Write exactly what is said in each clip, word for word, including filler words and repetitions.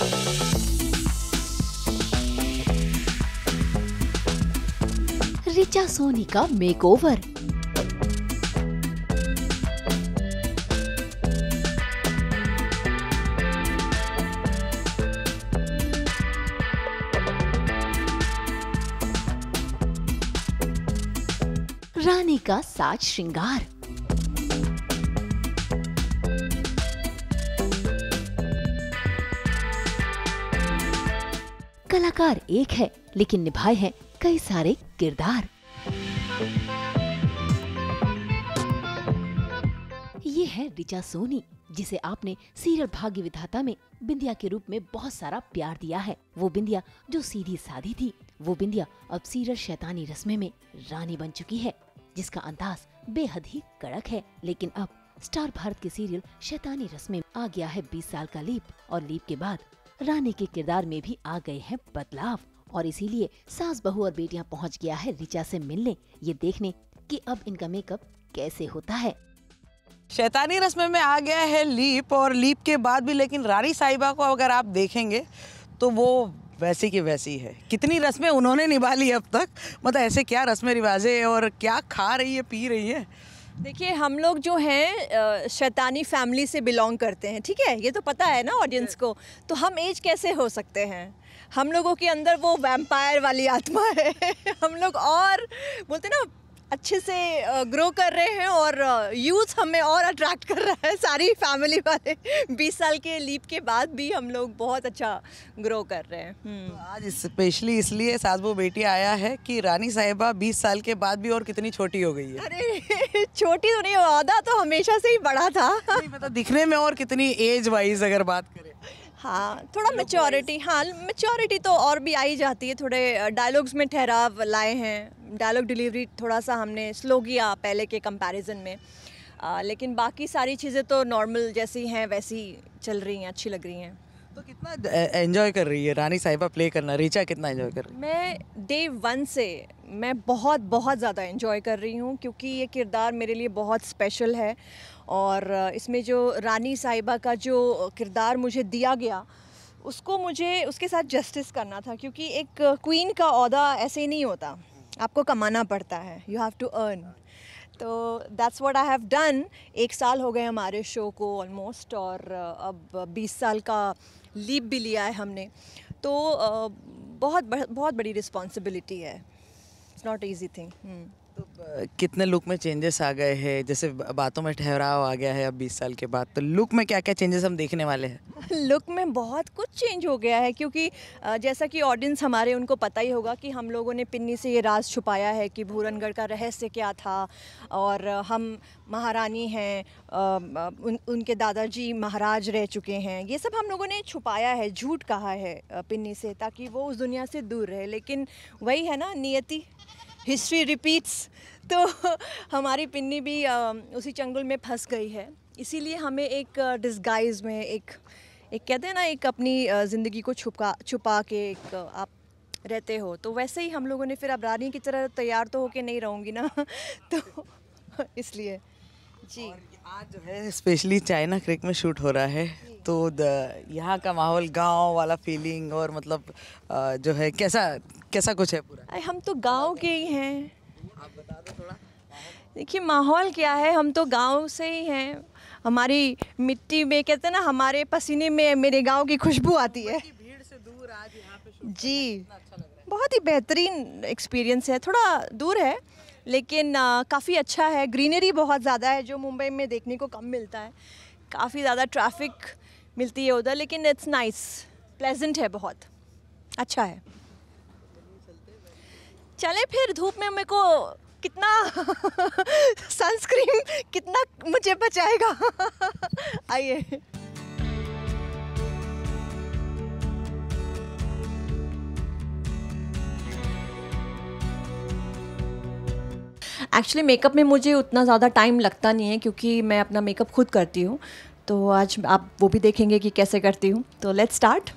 ऋचा सोनी का मेकओवर। रानी का साज श्रृंगार। कलाकार एक है लेकिन निभाए हैं कई सारे किरदार। ये है ऋचा सोनी, जिसे आपने सीरियल भाग्य विधाता में बिंदिया के रूप में बहुत सारा प्यार दिया है। वो बिंदिया जो सीधी सादी थी, वो बिंदिया अब सीरियल शैतानी रस्में में रानी बन चुकी है, जिसका अंदाज बेहद ही कड़क है। लेकिन अब स्टार भारत के सीरियल शैतानी रस्में आ गया है बीस साल का लीप, और लीप के बाद रानी के किरदार में भी आ गए हैं बदलाव, और इसीलिए सास बहू और बेटियां पहुंच गया है ऋचा से मिलने, ये देखने कि अब इनका मेकअप कैसे होता है। शैतानी रस्में में आ गया है लीप, और लीप के बाद भी लेकिन रानी साहिबा को अगर आप देखेंगे तो वो वैसी की वैसी है। कितनी रस्में उन्होंने निभा ली अब तक, मतलब ऐसे क्या रस्में रिवाजें और क्या खा रही है पी रही है। देखिए, हम लोग जो हैं शैतानी फैमिली से बिलोंग करते हैं, ठीक है, ये तो पता है ना ऑडियंस को। तो हम एज कैसे हो सकते हैं? हम लोगों के अंदर वो वैम्पायर वाली आत्मा है। हम लोग और बोलते ना अच्छे से ग्रो कर रहे हैं, और यूथ हमें और अट्रैक्ट कर रहा है, सारी फैमिली वाले। बीस साल के लीप के बाद भी हम लोग बहुत अच्छा ग्रो कर रहे हैं। तो आज स्पेशली इसलिए सास बहू बेटी आया है कि रानी साहिबा बीस साल के बाद भी और कितनी छोटी हो गई है। अरे छोटी तो नहीं, वादा तो हमेशा से ही बड़ा था। नहीं, मतलब दिखने में और कितनी एज वाइज अगर बात करें। हाँ, थोड़ा मैच्योरिटी, हाँ मैच्योरिटी तो और भी आई जाती है। थोड़े डायलॉग्स में ठहराव लाए हैं, डायलॉग डिलीवरी थोड़ा सा हमने स्लो किया पहले के कंपैरिजन में, आ, लेकिन बाकी सारी चीज़ें तो नॉर्मल जैसी हैं वैसी चल रही हैं, अच्छी लग रही हैं। तो कितना एंजॉय कर रही है रानी साहिबा प्ले करना? ऋचा कितना एंजॉय कर रही है? मैं डे वन से मैं बहुत बहुत ज़्यादा एंजॉय कर रही हूँ, क्योंकि ये किरदार मेरे लिए बहुत स्पेशल है, और इसमें जो रानी साहिबा का जो किरदार मुझे दिया गया, उसको मुझे उसके साथ जस्टिस करना था, क्योंकि एक क्वीन का ओहदा ऐसे ही नहीं होता, आपको कमाना पड़ता है, यू हैव टू अर्न। तो that's what I have done. एक साल हो गए हमारे शो को ऑलमोस्ट, और अब बीस साल का लीप भी लिया है हमने, तो बहुत बहुत बड़ी रिस्पॉन्सिबिलिटी है। It's not easy thing. तो कितने लुक में चेंजेस आ गए हैं? जैसे बातों में ठहराव आ गया है अब बीस साल के बाद, तो लुक में क्या क्या चेंजेस हम देखने वाले हैं? लुक में बहुत कुछ चेंज हो गया है, क्योंकि जैसा कि ऑडियंस हमारे उनको पता ही होगा कि हम लोगों ने पिन्नी से ये राज छुपाया है कि भूरनगढ़ का रहस्य क्या था, और हम महारानी हैं, उन, उनके दादाजी महाराज रह चुके हैं, ये सब हम लोगों ने छुपाया है, झूठ कहा है पिन्नी से, ताकि वो उस दुनिया से दूर रहे। लेकिन वही है ना, नियति, हिस्ट्री रिपीट्स। तो हमारी पिन्नी भी आ, उसी चंगुल में फंस गई है, इसीलिए हमें एक डिस्गाइज में एक एक कहते हैं ना, एक अपनी ज़िंदगी को छुपा छुपा के एक आप रहते हो। तो वैसे ही हम लोगों ने फिर अब रानी की तरह तैयार तो होके नहीं रहूँगी ना। तो इसलिए जी। आज जो है स्पेशली चाइना क्रिक में शूट हो रहा है, तो यहाँ का माहौल, गांव वाला फीलिंग, और मतलब जो है कैसा कैसा कुछ है पूरा? हम तो गांव के ही हैं। आप बता दो थोड़ा। देखिए, माहौल क्या है, हम तो गांव से ही हैं। हमारी मिट्टी में, कहते हैं ना, हमारे पसीने में मेरे गांव की खुशबू आती है। भीड़ से दूर आज यहाँ पे शूट जी, अच्छा लग रहा है। बहुत ही बेहतरीन एक्सपीरियंस है। थोड़ा दूर है लेकिन काफ़ी अच्छा है, ग्रीनरी बहुत ज़्यादा है, जो मुंबई में देखने को कम मिलता है। काफ़ी ज़्यादा ट्रैफिक मिलती है उधर, लेकिन इट्स नाइस, प्लेजेंट है, बहुत अच्छा है। चले फिर, धूप में मेरे को कितना सनस्क्रीन कितना मुझे बचाएगा। आइए। एक्चुअली मेकअप में मुझे उतना ज़्यादा टाइम लगता नहीं है, क्योंकि मैं अपना मेकअप खुद करती हूँ। तो आज आप वो भी देखेंगे कि कैसे करती हूँ। तो लेट्स स्टार्ट।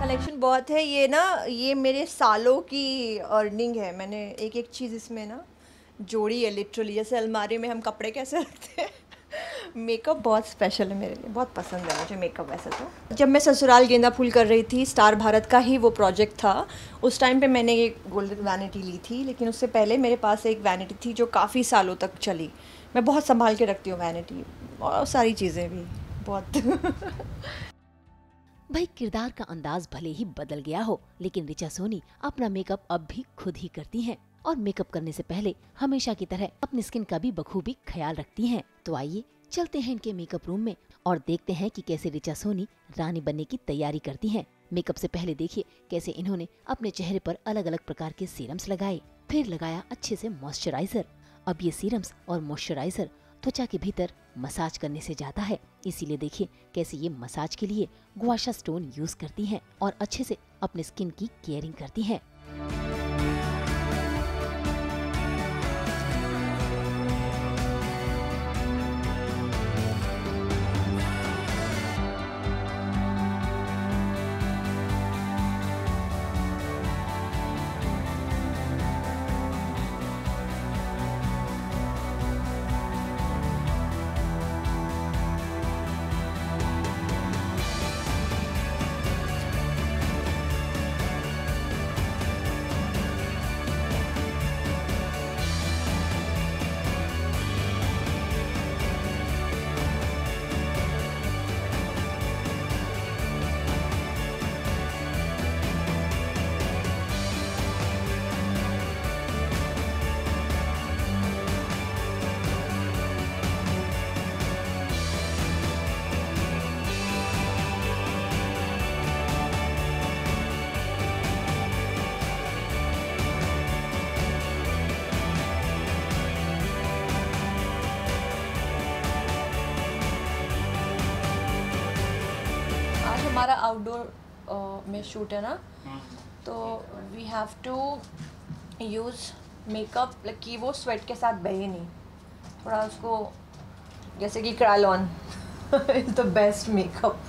कलेक्शन बहुत है। ये ना ये मेरे सालों की अर्निंग है। मैंने एक एक चीज़ इसमें ना जोड़ी है लिटरली। जैसे अलमारी में हम कपड़े कैसे रखते हैं, मेकअप बहुत स्पेशल है मेरे लिए, बहुत पसंद है मुझे मेकअप। वैसे तो जब मैं ससुराल गेंदा फूल कर रही थी, स्टार भारत का ही वो प्रोजेक्ट था, उस टाइम पे मैंने ये गोल्डन वैनिटी ली थी। लेकिन उससे पहले मेरे पास एक वैनिटी थी जो काफ़ी सालों तक चली। मैं बहुत संभाल के रखती हूँ वैनिटी और सारी चीज़ें भी बहुत। भाई किरदार का अंदाज भले ही बदल गया हो, लेकिन ऋचा सोनी अपना मेकअप अब भी खुद ही करती हैं और मेकअप करने से पहले हमेशा की तरह अपनी स्किन का भी बखूबी ख्याल रखती हैं। तो आइए चलते हैं इनके मेकअप रूम में और देखते हैं कि कैसे ऋचा सोनी रानी बनने की तैयारी करती हैं। मेकअप से पहले देखिए कैसे इन्होंने अपने चेहरे पर अलग अलग प्रकार के सीरम्स लगाए, फिर लगाया अच्छे से मॉइस्चराइजर। अब ये सीरम्स और मॉइस्चराइजर त्वचा के भीतर मसाज करने से जाता है, इसीलिए देखिए कैसे ये मसाज के लिए गुआशा स्टोन यूज करती हैं और अच्छे से अपने स्किन की केयरिंग करती हैं। हमारा आउटडोर में शूट है ना, तो we have to use makeup कि वो स्वेट के साथ बहे नहीं, थोड़ा उसको जैसे कि Kryolan is the best makeup.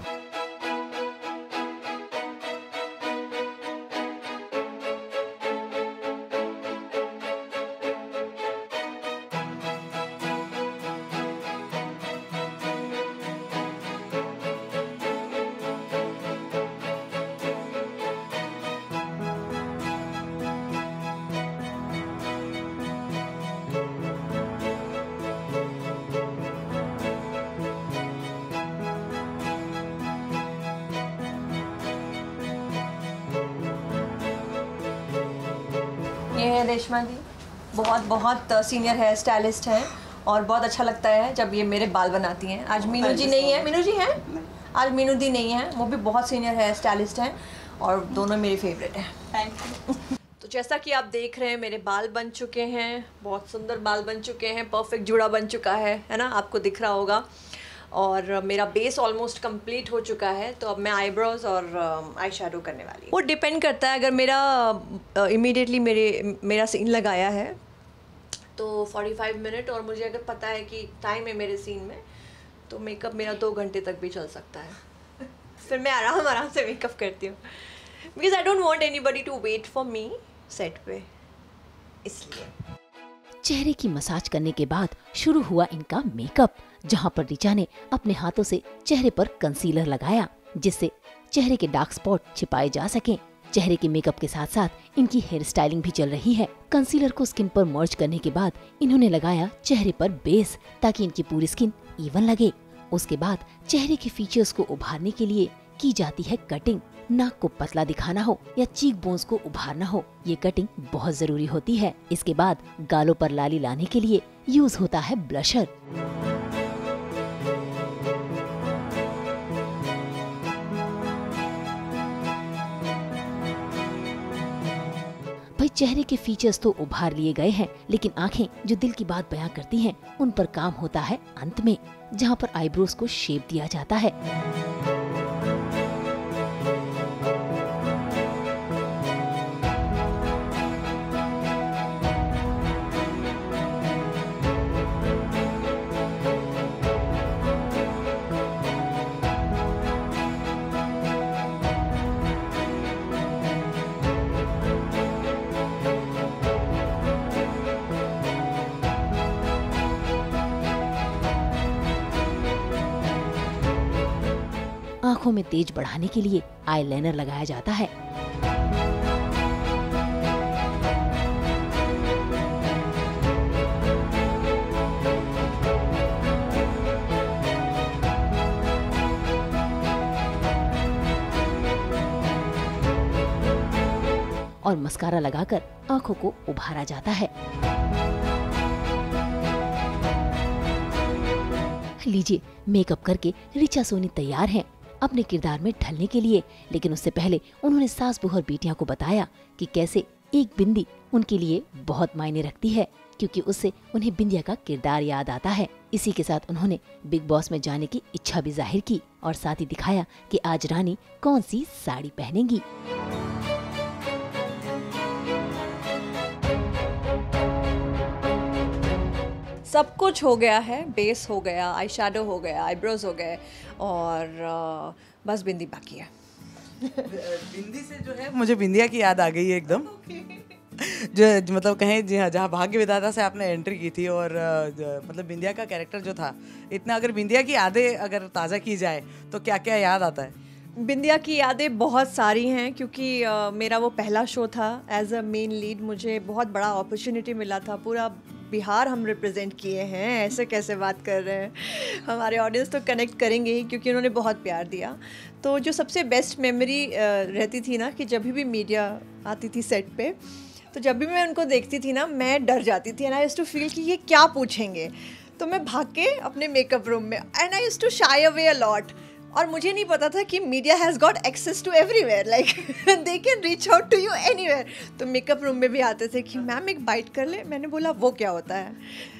ये है रेशमा जी, बहुत बहुत सीनियर हेयर स्टाइलिस्ट हैं और बहुत अच्छा लगता है जब ये मेरे बाल बनाती हैं। आज मीनू जी नहीं है, मीनू जी हैं, आज मीनू दी नहीं है, वो भी बहुत सीनियर हेयर स्टाइलिस्ट हैं और दोनों मेरे फेवरेट हैं। Thank you. तो जैसा कि आप देख रहे हैं मेरे बाल बन चुके हैं, बहुत सुंदर बाल बन चुके हैं, परफेक्ट जुड़ा बन चुका है है ना, आपको दिख रहा होगा। और मेरा बेस ऑलमोस्ट कंप्लीट हो चुका है, तो अब मैं आईब्रोज और आई शैडो करने वाली हूँ। वो डिपेंड करता है, अगर मेरा इमीडिएटली uh, मेरे मेरा सीन लगाया है तो पैंतालीस मिनट, और मुझे अगर पता है कि टाइम है मेरे सीन में, तो मेकअप मेरा दो घंटे तक भी चल सकता है। फिर मैं आराम आराम से मेकअप करती हूँ, because I don't want anybody to wait for me set पे, इसलिए। चेहरे की मसाज करने के बाद शुरू हुआ इनका मेकअप, जहां पर ऋचा ने अपने हाथों से चेहरे पर कंसीलर लगाया, जिससे चेहरे के डार्क स्पॉट छिपाए जा सकें। चेहरे के मेकअप के साथ साथ इनकी हेयर स्टाइलिंग भी चल रही है। कंसीलर को स्किन पर मर्ज करने के बाद इन्होंने लगाया चेहरे पर बेस, ताकि इनकी पूरी स्किन इवन लगे। उसके बाद चेहरे के फीचर्स को उभारने के लिए की जाती है कटिंग। नाक को पतला दिखाना हो या चीक बोन्स को उभारना हो, ये कटिंग बहुत जरूरी होती है। इसके बाद गालों पर लाली लाने के लिए यूज होता है ब्लशर। भाई चेहरे के फीचर्स तो उभार लिए गए हैं, लेकिन आंखें जो दिल की बात बयां करती हैं, उन पर काम होता है अंत में, जहां पर आईब्रोज को शेप दिया जाता है। आँखों में तेज बढ़ाने के लिए आईलाइनर लगाया जाता है। और मस्कारा लगाकर आँखों को उभारा जाता है। लीजिए, मेकअप करके ऋचा सोनी तैयार हैं अपने किरदार में ढलने के लिए, लेकिन उससे पहले उन्होंने सास बहू और बेटियां को बताया कि कैसे एक बिंदी उनके लिए बहुत मायने रखती है, क्योंकि उससे उन्हें बिंदिया का किरदार याद आता है। इसी के साथ उन्होंने बिग बॉस में जाने की इच्छा भी जाहिर की और साथ ही दिखाया कि आज रानी कौन सी साड़ी पहनेंगी। सब कुछ हो गया है, बेस हो गया, आई शेडो हो गया, आईब्रोज हो गए और आ, बस बिंदी बाकी है। बिंदी से जो है मुझे बिंदिया की याद आ गई है एकदम। जो मतलब कहें जी हाँ, जहाँ भाग्य विधाता से आपने एंट्री की थी और मतलब बिंदिया का कैरेक्टर जो था, इतना अगर बिंदिया की यादें अगर ताज़ा की जाए तो क्या क्या याद आता है? बिंदिया की यादें बहुत सारी हैं, क्योंकि uh, मेरा वो पहला शो था एज अ मेन लीड। मुझे बहुत बड़ा अपॉर्चुनिटी मिला था, पूरा बिहार हम रिप्रेजेंट किए हैं। ऐसे कैसे बात कर रहे हैं, हमारे ऑडियंस तो कनेक्ट करेंगे ही, क्योंकि उन्होंने बहुत प्यार दिया। तो जो सबसे बेस्ट मेमोरी uh, रहती थी ना, कि जब भी मीडिया आती थी सेट पे, तो जब भी मैं उनको देखती थी ना, मैं डर जाती थी। And I used to feel कि ये क्या पूछेंगे, तो मैं भाग के अपने मेकअप रूम में, and I used to shy away a lot. और मुझे नहीं पता था कि media has got access to everywhere, like they can reach out to you anywhere. तो मेकअप रूम में भी आते थे कि मैम एक बाइट कर ले। मैंने बोला वो क्या होता है,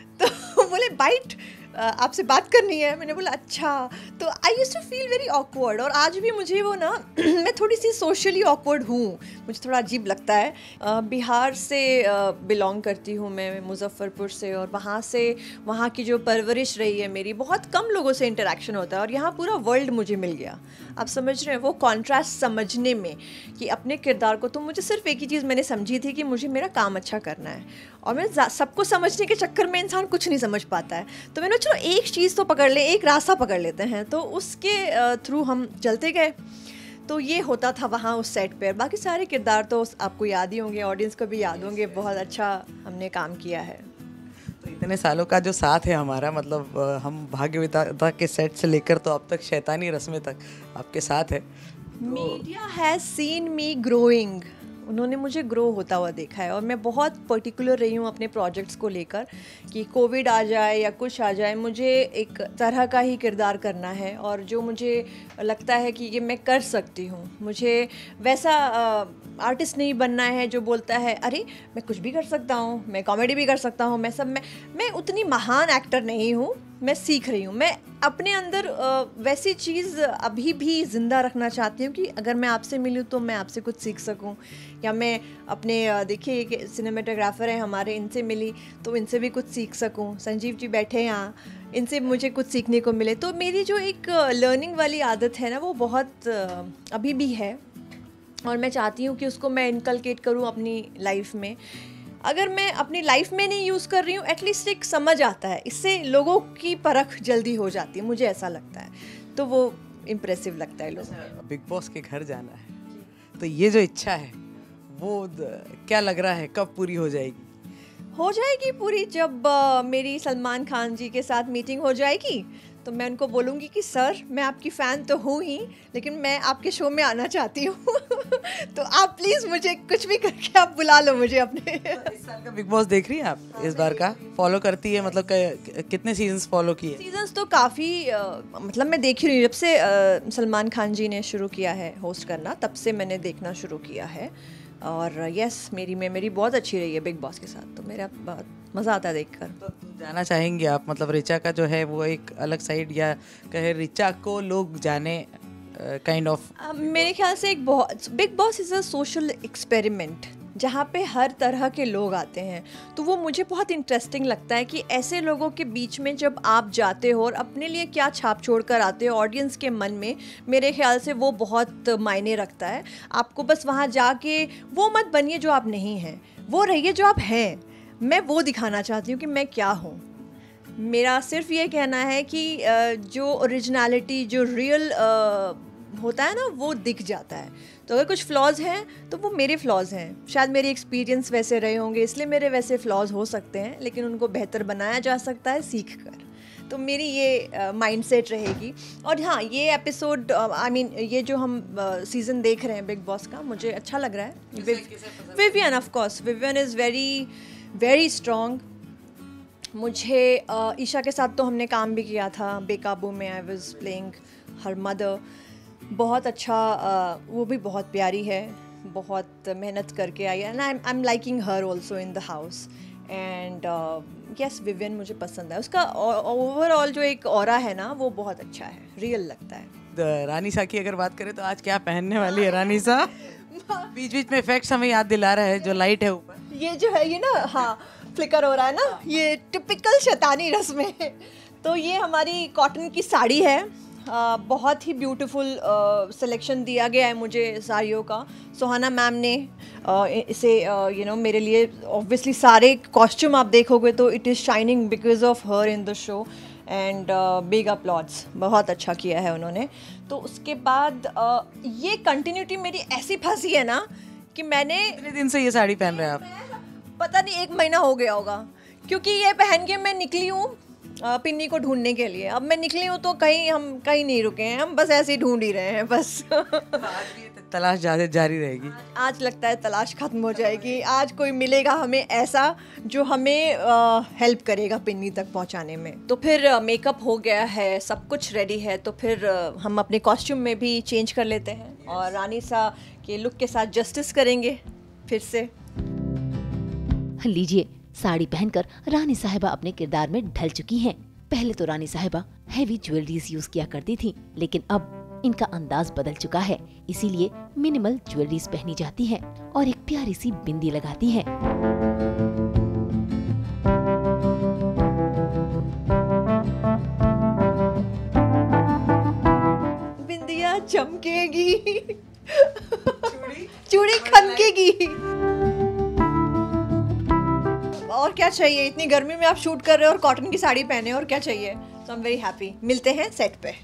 तो बोले बाइट आपसे बात करनी है। मैंने बोला अच्छा। तो I used to feel very awkward, और आज भी मुझे वो ना मैं थोड़ी सी सोशली ऑकवर्ड हूँ, मुझे थोड़ा अजीब लगता है। uh, बिहार से बिलोंग uh, करती हूँ मैं, मुजफ्फरपुर से, और वहाँ से वहाँ की जो परवरिश रही है मेरी, बहुत कम लोगों से इंटरेक्शन होता है, और यहाँ पूरा वर्ल्ड मुझे मिल गया। आप समझ रहे हैं वो कॉन्ट्रास्ट समझने में, कि अपने किरदार को, तो मुझे सिर्फ एक ही चीज़ मैंने समझी थी कि मुझे मेरा काम अच्छा करना है, और मैं सबको समझने के चक्कर में इंसान कुछ नहीं समझ पाता है। तो मैंने चलो एक चीज़ तो पकड़ ले, एक रास्ता पकड़ लेते हैं, तो उसके थ्रू हम चलते गए। तो ये होता था वहाँ उस सेट पर। बाकी सारे किरदार तो आपको याद ही होंगे, ऑडियंस को भी याद होंगे। बहुत अच्छा हमने काम किया है। तो इतने सालों का जो साथ है हमारा, मतलब हम भाग्य विधाता के सेट से लेकर तो अब तक शैतानी रस्में तक आपके साथ है। Media has seen me growing, उन्होंने मुझे ग्रो होता हुआ देखा है, और मैं बहुत पर्टिकुलर रही हूँ अपने प्रोजेक्ट्स को लेकर, कि कोविड आ जाए या कुछ आ जाए, मुझे एक तरह का ही किरदार करना है, और जो मुझे लगता है कि ये मैं कर सकती हूँ। मुझे वैसा आर्टिस्ट नहीं बनना है जो बोलता है अरे मैं कुछ भी कर सकता हूँ, मैं कॉमेडी भी कर सकता हूँ, मैं सब मैं मैं उतनी महान एक्टर नहीं हूँ। मैं सीख रही हूँ, मैं अपने अंदर वैसी चीज़ अभी भी ज़िंदा रखना चाहती हूँ कि अगर मैं आपसे मिलूँ तो मैं आपसे कुछ सीख सकूँ, या मैं अपने, देखिए एक सिनेमेटोग्राफर हैं हमारे, इनसे मिली तो इनसे भी कुछ सीख सकूँ। संजीव जी बैठे हैं यहाँ, इनसे मुझे कुछ सीखने को मिले। तो मेरी जो एक लर्निंग वाली आदत है ना, वो बहुत अभी भी है, और मैं चाहती हूँ कि उसको मैं इनकलकेट करूँ अपनी लाइफ में। अगर मैं अपनी लाइफ में नहीं यूज़ कर रही हूँ, एटलीस्ट एक समझ आता है, इससे लोगों की परख जल्दी हो जाती है, मुझे ऐसा लगता है। तो वो इम्प्रेसिव लगता है लोगों। बिग बॉस के घर जाना है, तो ये जो इच्छा है वो क्या लग रहा है कब पूरी हो जाएगी? हो जाएगी पूरी जब uh, मेरी सलमान खान जी के साथ मीटिंग हो जाएगी, तो मैं उनको बोलूँगी कि सर मैं आपकी फ़ैन तो हूँ ही, लेकिन मैं आपके शो में आना चाहती हूँ तो आप प्लीज़ मुझे कुछ भी करके आप बुला लो मुझे अपने। इस साल का बिग बॉस देख रही हैं आप? इस बार का फॉलो करती है? मतलब कितने सीजन्स फॉलो किए? सीजन्स तो काफ़ी मतलब मैं देख ही रही हूँ, जब से आ, सलमान खान जी ने शुरू किया है होस्ट करना, तब से मैंने देखना शुरू किया है। और यस, मेरी मेमोरी बहुत अच्छी रही है बिग बॉस के साथ, तो मेरा बहुत मज़ा आता है देखकर। तो जाना चाहेंगे आप, मतलब ऋचा का जो है वो एक अलग साइड, या कहे ऋचा को लोग जाने काइंड ऑफ uh, मेरे ख्याल से एक बहुत Bigg Boss is a social experiment, जहाँ पे हर तरह के लोग आते हैं। तो वो मुझे बहुत इंटरेस्टिंग लगता है कि ऐसे लोगों के बीच में जब आप जाते हो और अपने लिए क्या छाप छोड़ कर आते हो ऑडियंस के मन में, मेरे ख्याल से वो बहुत मायने रखता है। आपको बस वहाँ जाके वो मत बनिए जो आप नहीं हैं, वो रहिए जो आप हैं। मैं वो दिखाना चाहती हूँ कि मैं क्या हूँ। मेरा सिर्फ ये कहना है कि जो ओरिजिनलिटी, जो रियल होता है ना वो दिख जाता है। तो अगर कुछ फ्लॉज हैं तो वो मेरे फ्लॉज हैं, शायद मेरे एक्सपीरियंस वैसे रहे होंगे इसलिए मेरे वैसे फ्लॉज हो सकते हैं, लेकिन उनको बेहतर बनाया जा सकता है सीख कर। तो मेरी ये माइंडसेट uh, रहेगी। और हाँ, ये एपिसोड आई मीन ये जो हम सीज़न uh, देख रहे हैं बिग बॉस का, मुझे अच्छा लग रहा है। Vivian, of course Vivian is very very strong. मुझे uh, ईशा के साथ तो हमने काम भी किया था बेकाबू में, I was playing her mother. बहुत अच्छा, uh, वो भी बहुत प्यारी है, बहुत मेहनत करके आई है, and I am liking her also in the house. And yes, Vivian मुझे पसंद है, उसका ओवरऑल जो एक ऑरा है ना वो बहुत अच्छा है, रियल लगता है। रानी सा की अगर बात करें तो आज क्या पहनने वाली है रानी सा? बीच बीच में इफेक्ट्स हमें याद दिला रहा है, जो लाइट है ऊपर, ये जो है ये ना, हाँ फ्लिकर हो रहा है ना, ये टिपिकल शैतानी रस्म है। तो ये हमारी कॉटन की साड़ी है, आ, बहुत ही ब्यूटीफुल सिलेक्शन दिया गया है मुझे साड़ियों का। सुहाना मैम ने आ, इसे यू नो मेरे लिए, ऑब्वियसली सारे कॉस्ट्यूम आप देखोगे तो it is shining because of her in the show, and big applause, बहुत अच्छा किया है उन्होंने। तो उसके बाद uh, ये कंटिन्यूटी मेरी ऐसी फंसी है ना कि मैंने, कितने दिन से ये साड़ी पहन रहे हैं आप? पता नहीं एक महीना हो गया होगा, क्योंकि ये पहन के मैं निकली हूँ पिन्नी को ढूंढने के लिए। अब मैं निकली हूँ तो कहीं हम कहीं नहीं रुके हैं, हम बस ऐसे ही ढूंढ ही रहे हैं बस। आज भी तलाश जारी रहेगी। आज लगता है तलाश खत्म हो जाएगी, आज कोई मिलेगा हमें ऐसा जो हमें हेल्प करेगा पिन्नी तक पहुंचाने में। तो फिर मेकअप हो गया है, सब कुछ रेडी है, तो फिर uh, हम अपने कॉस्ट्यूम में भी चेंज कर लेते हैं और रानी सा के लुक के साथ जस्टिस करेंगे फिर से। लीजिए, साड़ी पहनकर रानी साहिबा अपने किरदार में ढल चुकी हैं। पहले तो रानी साहिबा हैवी ज्वेलरीज यूज किया करती थी, लेकिन अब इनका अंदाज बदल चुका है, इसीलिए मिनिमल ज्वेलरीज पहनी जाती हैं और एक प्यारी सी बिंदी लगाती हैं। बिंदिया चमकेगी, चूड़ी चूड़ी खनकेगी। और क्या चाहिए, इतनी गर्मी में आप शूट कर रहे हो और कॉटन की साड़ी पहने, और क्या चाहिए। So I am very happy. मिलते हैं सेट पे।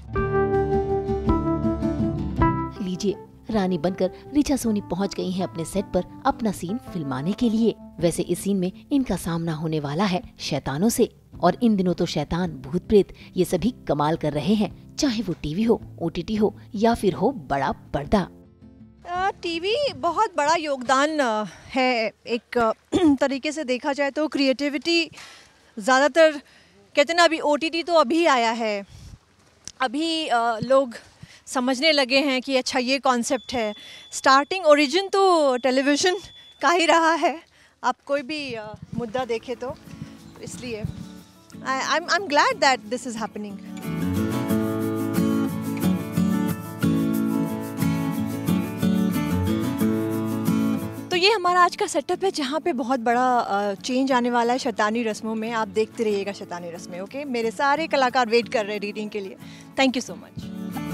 लीजिए, रानी बनकर ऋचा सोनी पहुंच गई हैं अपने सेट पर अपना सीन फिल्माने के लिए। वैसे इस सीन में इनका सामना होने वाला है शैतानों से, और इन दिनों तो शैतान, भूत प्रेत ये सभी कमाल कर रहे हैं, चाहे वो टीवी हो, ओटीटी हो या फिर हो बड़ा पर्दा। टीवी बहुत बड़ा योगदान है, एक तरीके से देखा जाए तो क्रिएटिविटी ज़्यादातर कहते ना, अभी ओटीटी तो अभी आया है, अभी आ, लोग समझने लगे हैं कि अच्छा ये कॉन्सेप्ट है। स्टार्टिंग ओरिजिन तो टेलीविज़न का ही रहा है, आप कोई भी आ, मुद्दा देखें तो, इसलिए I am glad that this is happening. तो ये हमारा आज का सेटअप है, जहाँ पे बहुत बड़ा चेंज आने वाला है शैतानी रस्मों में। आप देखते रहिएगा शैतानी रस्में, ओके। मेरे सारे कलाकार वेट कर रहे हैं रीडिंग के लिए। Thank you so much.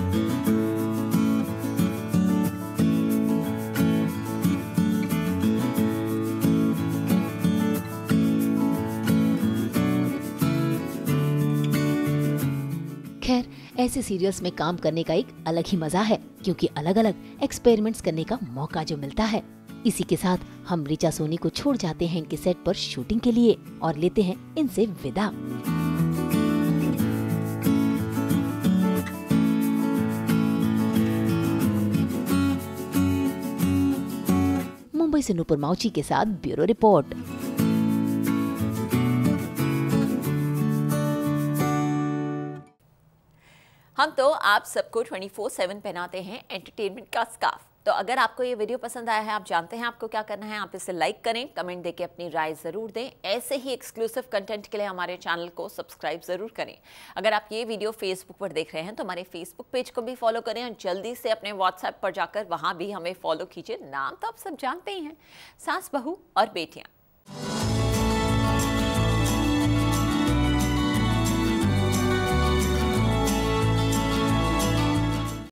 खैर, ऐसे सीरियल्स में काम करने का एक अलग ही मजा है, क्योंकि अलग अलग एक्सपेरिमेंट्स करने का मौका जो मिलता है। इसी के साथ हम ऋचा सोनी को छोड़ जाते हैं इनके सेट पर शूटिंग के लिए और लेते हैं इनसे विदा। मुंबई से नूपुर माउची के साथ ब्यूरो रिपोर्ट। हम तो आप सबको ट्वेंटी फोर सेवन पहनाते हैं एंटरटेनमेंट का स्कार्फ। तो अगर आपको ये वीडियो पसंद आया है, आप जानते हैं आपको क्या करना है, आप इसे लाइक करें, कमेंट देके अपनी राय ज़रूर दें। ऐसे ही एक्सक्लूसिव कंटेंट के लिए हमारे चैनल को सब्सक्राइब ज़रूर करें। अगर आप ये वीडियो फेसबुक पर देख रहे हैं तो हमारे फेसबुक पेज को भी फॉलो करें और जल्दी से अपने व्हाट्सएप पर जाकर वहाँ भी हमें फॉलो कीजिए। नाम तो आप सब जानते ही हैं, सास बहू और बेटियाँ।